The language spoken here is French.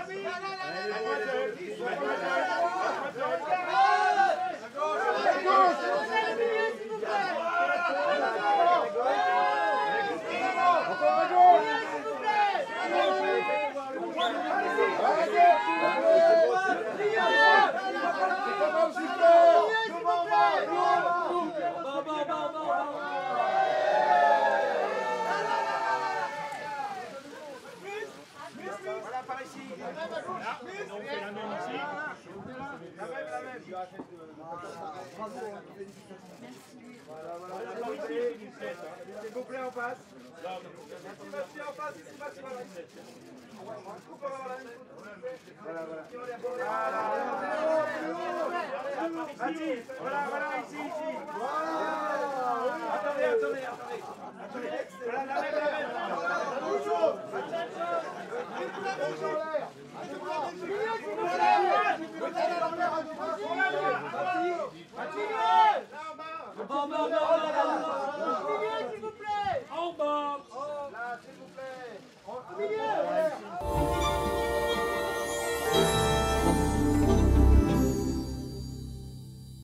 Voilà, par ici. On fait la même ici. La même. Voilà, s'il vous plaît, en face. Ici, en face, ici, voilà. Voilà, ici. Attendez.